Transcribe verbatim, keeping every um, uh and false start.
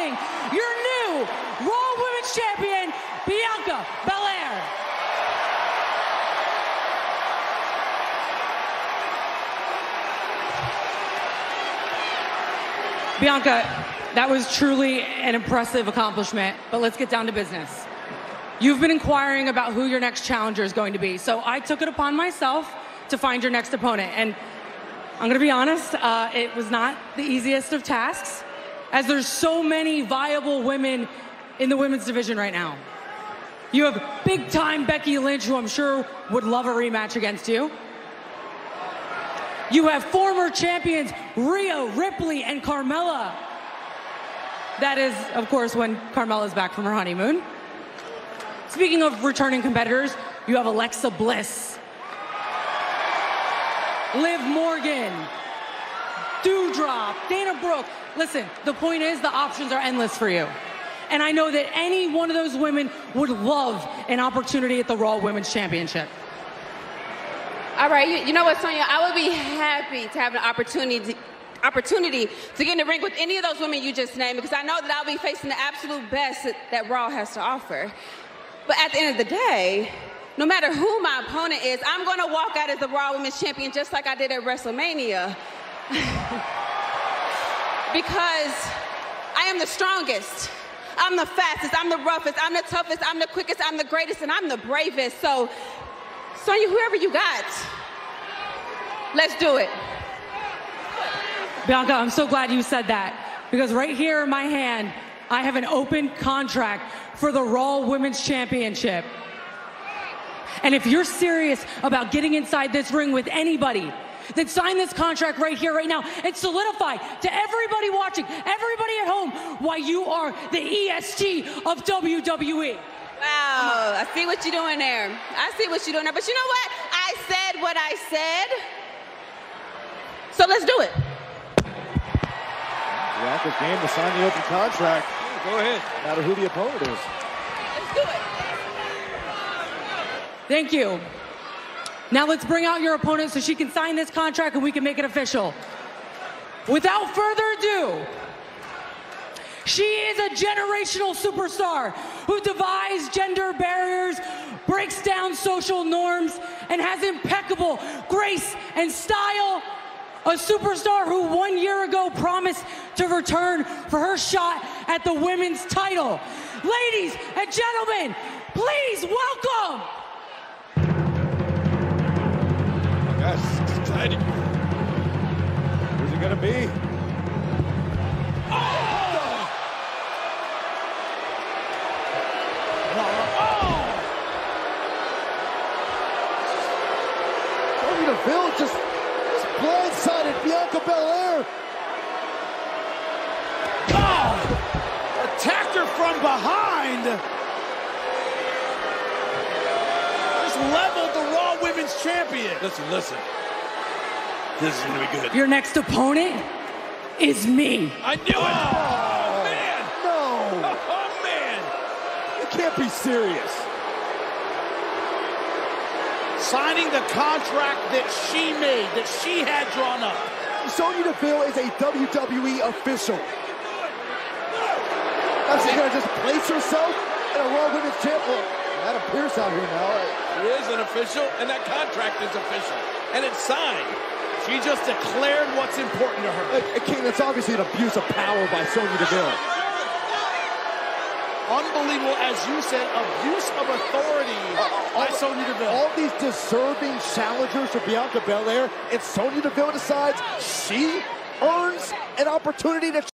introducing your new Raw Women's Champion, Bianca Belair. Bianca, that was truly an impressive accomplishment, but let's get down to business. You've been inquiring about who your next challenger is going to be, so I took it upon myself to find your next opponent. And I'm gonna be honest, uh, it was not the easiest of tasks, as there's so many viable women in the women's division right now. You have big-time Becky Lynch, who I'm sure would love a rematch against you. You have former champions Rhea Ripley and Carmella. That is, of course, when Carmella's back from her honeymoon. Speaking of returning competitors, you have Alexa Bliss, Liv Morgan, Doudrop, Dana Brooke. Listen, the point is the options are endless for you. And I know that any one of those women would love an opportunity at the Raw Women's Championship. All right, you, you know what, Sonya? I would be happy to have an opportunity to, opportunity to get in the ring with any of those women you just named, because I know that I'll be facing the absolute best that, that Raw has to offer. But at the end of the day, no matter who my opponent is, I'm going to walk out as the Raw Women's Champion just like I did at WrestleMania. Because I am the strongest. I'm the fastest. I'm the roughest. I'm the toughest. I'm the quickest. I'm the greatest. And I'm the bravest. So, Sonya, whoever you got, let's do it. Bianca, I'm so glad you said that, because right here in my hand, I have an open contract for the Raw Women's Championship. And if you're serious about getting inside this ring with anybody, then sign this contract right here, right now, and solidify to everybody watching, everybody at home, why you are the E S T of W W E. Wow, I see what you're doing there. I see what you're doing there. But you know what? I said what I said. So let's do it. Bianca's game to sign the open contract. Go ahead. No matter who the opponent is. Let's do it. Thank you. Now let's bring out your opponent so she can sign this contract and we can make it official. Without further ado, she is a generational superstar who defies gender barriers, breaks down social norms, and has impeccable grace and style. A superstar who one year ago promised to return for her shot at the women's title. Ladies and gentlemen, please welcome. Yes, it's exciting. Who's it gonna be? Sonya Deville just, just blindsided Bianca Belair. Oh! Attacked her from behind. Just leveled the Raw Women's Champion. Listen, listen. This is gonna be good. Your next opponent is me. I knew it. Oh, man. No. Oh, man. You can't be serious. Signing the contract that she made, that she had drawn up. Sonya Deville is a W W E official. Now she's gonna just place herself in a Raw Women's Champion. Adam Pearce out here now. She is an official, and that contract is official. And it's signed. She just declared what's important to her. Uh, King, that's obviously an abuse of power by Sonya Deville. Unbelievable, as you said, abuse of authority uh, by Sonya Deville. All these deserving challengers for Bianca Belair, and Sonya Deville decides she earns an opportunity to